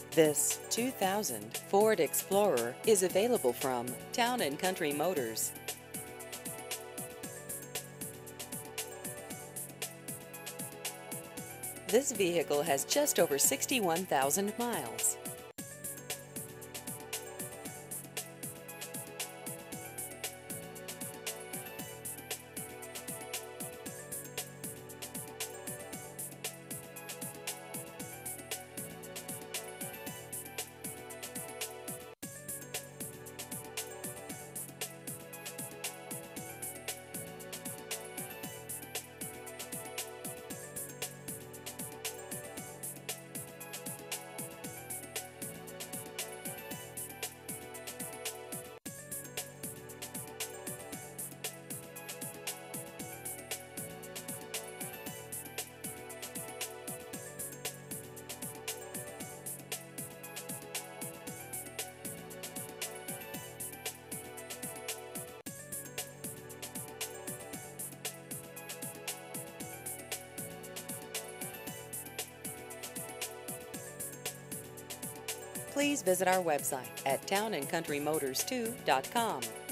This 2000 Ford Explorer is available from Town & Country Motors. This vehicle has just over 61,000 miles. Please visit our website at townandcountrymotors2.com.